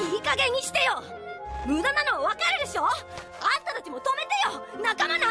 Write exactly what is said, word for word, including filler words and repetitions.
いい加減にしてよ。無駄なのはわかるでしょ。あんたたちも止めてよ、仲間なん